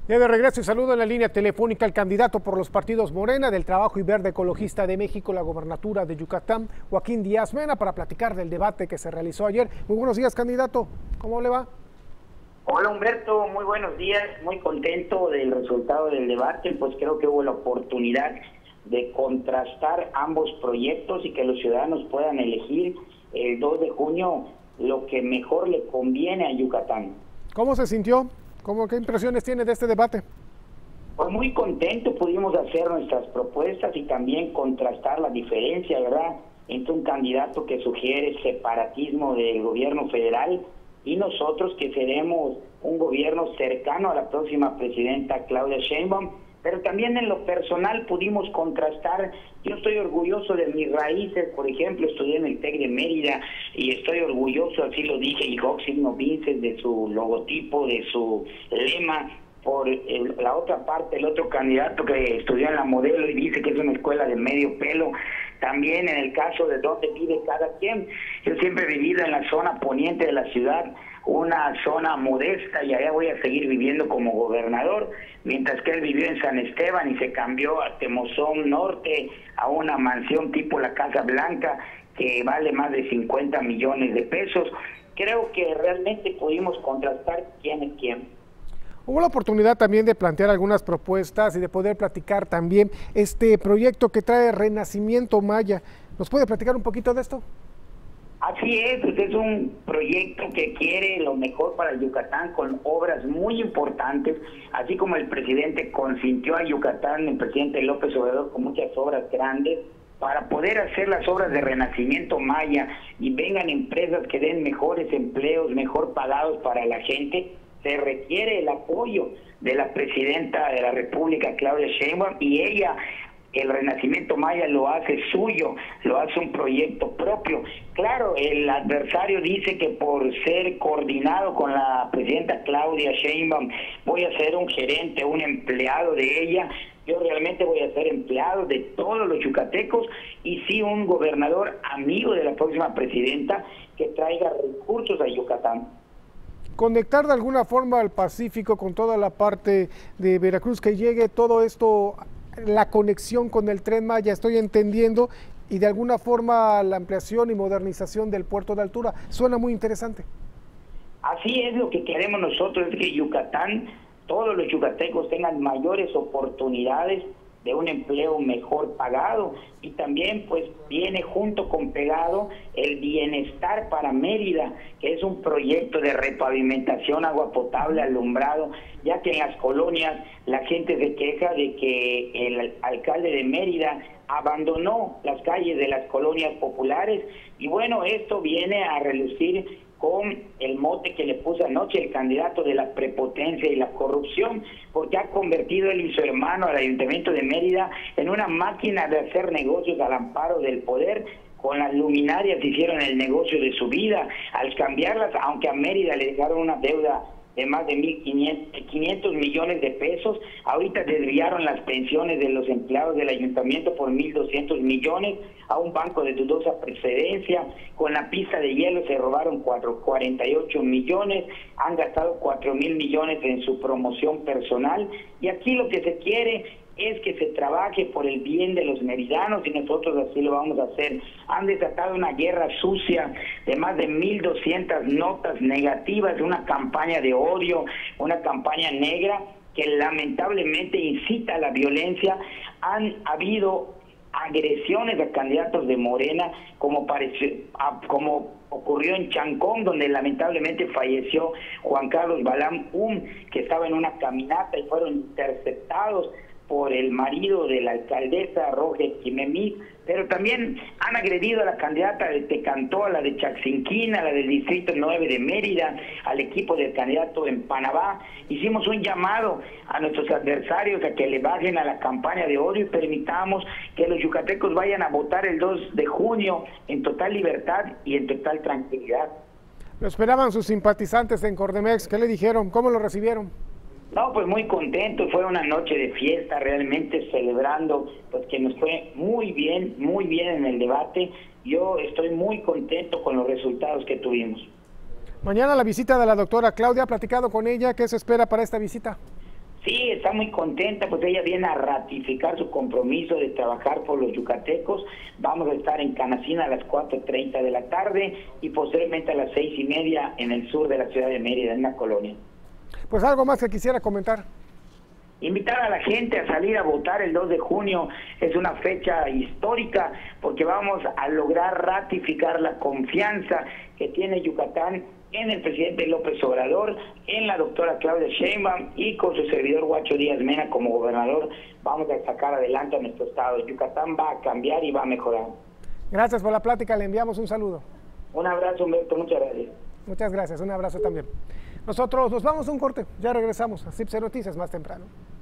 Ya de regreso y saludo en la línea telefónica al candidato por los partidos Morena, del Trabajo y Verde Ecologista de México, la gobernatura de Yucatán, Joaquín Díaz Mena, para platicar del debate que se realizó ayer. Muy buenos días, candidato. ¿Cómo le va? Hola Humberto, muy buenos días, muy contento del resultado del debate, pues creo que hubo la oportunidad de contrastar ambos proyectos y que los ciudadanos puedan elegir el 2 de junio lo que mejor le conviene a Yucatán. ¿Cómo se sintió? ¿Qué impresiones tiene de este debate? Pues muy contento, pudimos hacer nuestras propuestas y también contrastar la diferencia, ¿verdad?, entre un candidato que sugiere separatismo del gobierno federal y nosotros que seremos un gobierno cercano a la próxima presidenta Claudia Sheinbaum, pero también en lo personal pudimos contrastar. Yo estoy orgulloso de mis raíces, por ejemplo, estudié en el TEC de Mérida y estoy orgulloso, así lo dije, y Hoxie Novinces, de su logotipo, de su lema. Por la otra parte, el otro candidato que estudió en la Modelo y dice que es una escuela de medio pelo. También en el caso de dónde vive cada quien, yo siempre he vivido en la zona poniente de la ciudad, una zona modesta, y allá voy a seguir viviendo como gobernador, mientras que él vivió en San Esteban y se cambió a Temozón Norte, a una mansión tipo la Casa Blanca, que vale más de 50 millones de pesos. Creo que realmente pudimos contrastar quién es quién. Hubo la oportunidad también de plantear algunas propuestas y de poder platicar también este proyecto que trae Renacimiento Maya. ¿Nos puede platicar un poquito de esto? Así es, pues es un proyecto que quiere lo mejor para Yucatán, con obras muy importantes, así como el presidente consintió a Yucatán, el presidente López Obrador, con muchas obras grandes, para poder hacer las obras de Renacimiento Maya y vengan empresas que den mejores empleos, mejor pagados para la gente. Se requiere el apoyo de la presidenta de la República, Claudia Sheinbaum, y ella, el Renacimiento Maya, lo hace suyo, lo hace un proyecto propio. Claro, el adversario dice que por ser coordinado con la presidenta Claudia Sheinbaum voy a ser un gerente, un empleado de ella. Yo realmente voy a ser empleado de todos los yucatecos y sí un gobernador amigo de la próxima presidenta que traiga recursos a Yucatán. Conectar de alguna forma al Pacífico con toda la parte de Veracruz, que llegue todo esto, la conexión con el Tren Maya, estoy entendiendo, y de alguna forma la ampliación y modernización del puerto de altura. Suena muy interesante. Así es, lo que queremos nosotros es que Yucatán, todos los yucatecos tengan mayores oportunidades de un empleo mejor pagado, y también pues viene junto con pegado el bienestar para Mérida, que es un proyecto de repavimentación, agua potable, alumbrado, ya que en las colonias la gente se queja de que el alcalde de Mérida abandonó las calles de las colonias populares, y bueno, esto viene a relucir con el mote que le puso anoche el candidato de la prepotencia y la corrupción, porque ha convertido él y su hermano al Ayuntamiento de Mérida en una máquina de hacer negocios al amparo del poder. Con las luminarias hicieron el negocio de su vida, al cambiarlas, aunque a Mérida le dejaron una deuda de más de 1.500 millones de pesos. Ahorita desviaron las pensiones de los empleados del ayuntamiento por 1.200 millones a un banco de dudosa precedencia. Con la pista de hielo se robaron 48 millones, han gastado 4.000 millones en su promoción personal, y aquí lo que se quiere es que se trabaje por el bien de los meridanos, y nosotros así lo vamos a hacer. Han desatado una guerra sucia de más de 1.200 notas negativas, una campaña de odio, una campaña negra que lamentablemente incita a la violencia. Han habido agresiones a candidatos de Morena, como ocurrió en Chancón, donde lamentablemente falleció Juan Carlos Balam que estaba en una caminata y fueron interceptados por el marido de la alcaldesa Roger Quimemí, pero también han agredido a la candidata de Tecantó, a la de Chaxinquín, a la del Distrito 9 de Mérida, al equipo del candidato en Panamá. Hicimos un llamado a nuestros adversarios a que le bajen a la campaña de odio y permitamos que los yucatecos vayan a votar el 2 de junio en total libertad y en total tranquilidad. Lo esperaban sus simpatizantes en Cordemex. ¿Qué le dijeron? ¿Cómo lo recibieron? No, pues muy contento, fue una noche de fiesta, realmente celebrando, pues que nos fue muy bien en el debate. Yo estoy muy contento con los resultados que tuvimos. Mañana la visita de la doctora Claudia, ¿ha platicado con ella? ¿Qué se espera para esta visita? Sí, está muy contenta, pues ella viene a ratificar su compromiso de trabajar por los yucatecos. Vamos a estar en Canacina a las 4:30 de la tarde y posteriormente a las 6:30 en el sur de la ciudad de Mérida, en una colonia. Pues algo más que quisiera comentar. Invitar a la gente a salir a votar el 2 de junio, es una fecha histórica porque vamos a lograr ratificar la confianza que tiene Yucatán en el presidente López Obrador, en la doctora Claudia Sheinbaum y con su servidor Huacho Díaz Mena como gobernador. Vamos a sacar adelante a nuestro estado. Yucatán va a cambiar y va a mejorar. Gracias por la plática, le enviamos un saludo. Un abrazo, Humberto, muchas gracias. Muchas gracias, un abrazo también. Nosotros nos vamos a un corte, ya regresamos a CIPSE Noticias más temprano.